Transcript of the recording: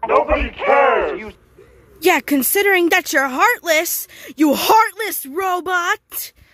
Nobody cares! Yeah, considering that you're heartless, you heartless robot!